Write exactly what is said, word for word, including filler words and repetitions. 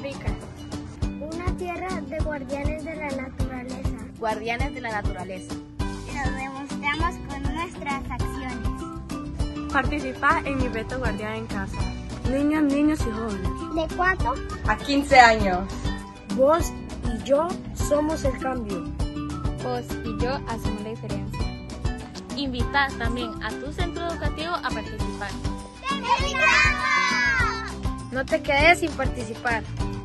significa? Una tierra de guardianes de la naturaleza. Guardianes de la naturaleza. Lo demostramos con nuestras acciones. Participar en mi reto Guardián en Casa. Niños, niños y jóvenes. ¿De cuánto? A quince años. Vos y yo somos el cambio. Vos y yo hacemos la diferencia. Invita también a tu centro educativo a participar. ¡Te invitamos! No te quedes sin participar.